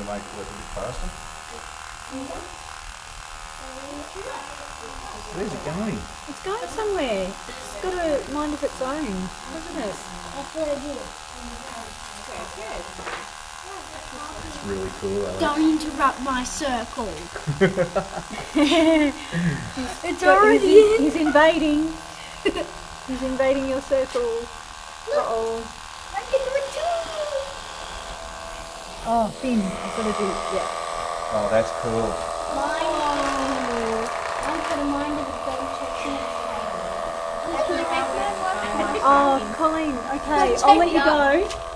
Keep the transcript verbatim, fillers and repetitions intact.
to make it work a bit faster. Where's it going? It's going somewhere. It's got a mind of its own, doesn't it? That's what I did. It's really cool, Alex. Don't interrupt my circle. It's already he's, in. he's invading. He's invading your circle. Uh oh. I can do it too. Oh, Finn, I've got to do yeah. Oh, that's cool. Mine. I've got a mind of its own section. Oh, Colleen, okay, I'll let you go.